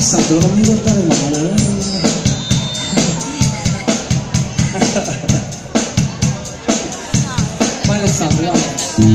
Alessandro, non mi guardare male. Vai Alessandro, vai.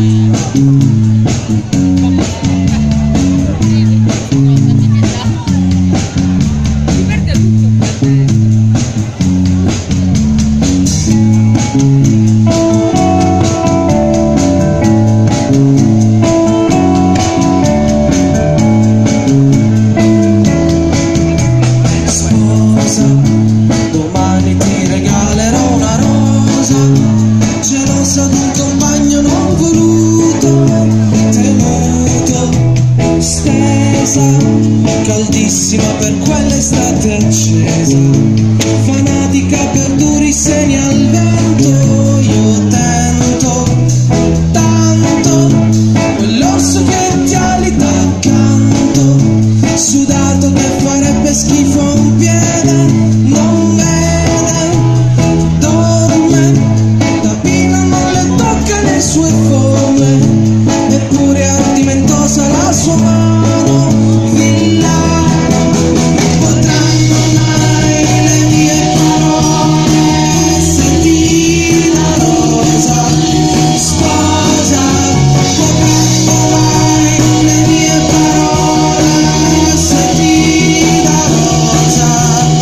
Domani ti regalerò una rosa, gelosa d'un compagno non voluto, temuto, stesa, caldissima per quell'estate accesa, fanatica per duri segni al vento. Io tento tanto quell'orso che ti alita accanto, sudato che farebbe schifo a un piede, non vede, dorme, la pila non le tocca le sue forme, eppure è ardimentosa la sua mano, villano, potranno mai le mie parole essere la rosa, sposa, potranno mai le mie parole essere la rosa,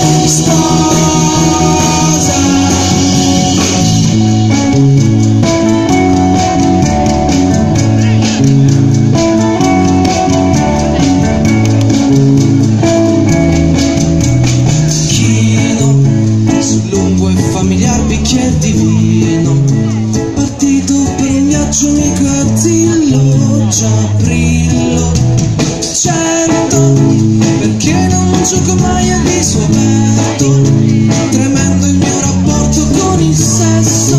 sposa. Chino sul lungo e familiar bicchier di vino, partito per un viaggio amico a Zillo, già brillo, certo, perché non gioco mai a viso aperto, tremendo il mio rapporto con il sesso,